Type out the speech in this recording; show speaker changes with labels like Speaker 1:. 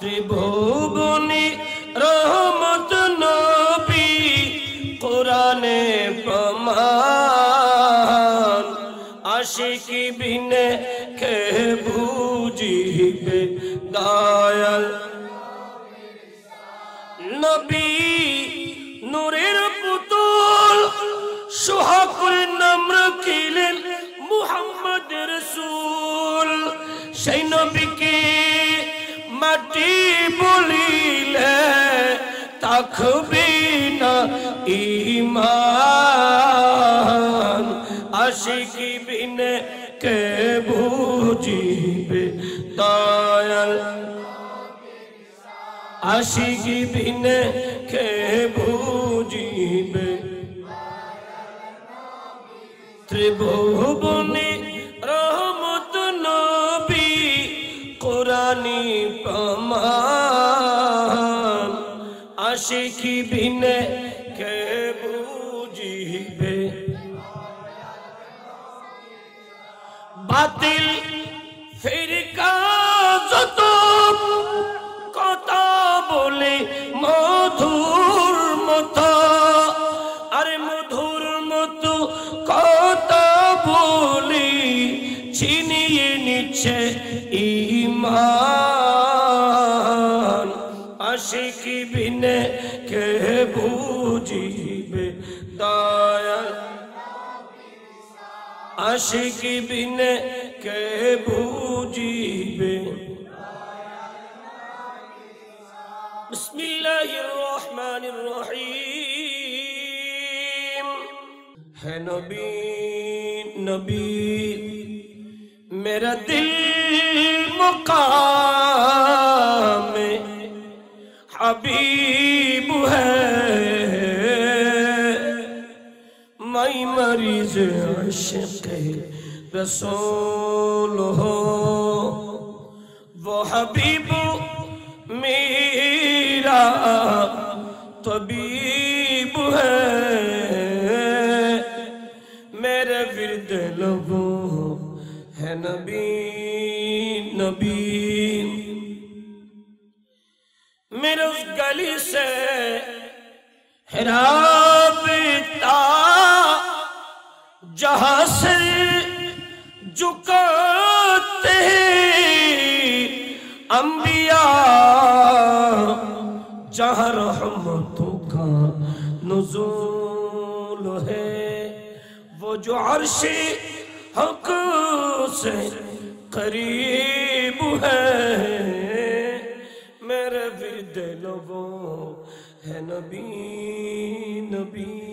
Speaker 1: ত্রিভুবনে রহমত নবী কোরআনে প্রমাণ আশিকি বিনে কে বুঝিবে দয়াল নবী নূরের পুতুল সোহাগের নাম রাখিলেন মুহাম্মদ রাসূল সেই নবীকে মাটি বলিলে থাকবে না ঈমান আশিকি বিনে কে বুঝিবে দয়াল আশিকি বিনে কে বুঝিবে ত্রিভুবনে রহমত নবী কোরআনি প্রমাণ আশিকি বিনে কে বুঝিবে বাতিল ফিরকা যত কথা বলে মধুর মতো আরে মধুর মতো কথা বলি ছিনিয়ে নিচ্ছে ঈমান আশিকি বিনে কে বুঝিবে দয়াল আশিকি বিনে কে বুঝিবে বিসমিল্লাহির রহমানির রহিম ہے نبی نبی میرا دل مقام حبیب ہے میں مریض عشق رسول ہوں وہ حبیب میرا طبیب ہے میرے ورد لبوں ہے نبی نبی میرے اس گلی سے ہے رابطہ جہاں سے جھکاتے ہیں انبیاء جہاں رحمتوں کا نزول ہے وہ جو عرش حق سے قریب ہے میرے ورد لبوں ہے نبی نبی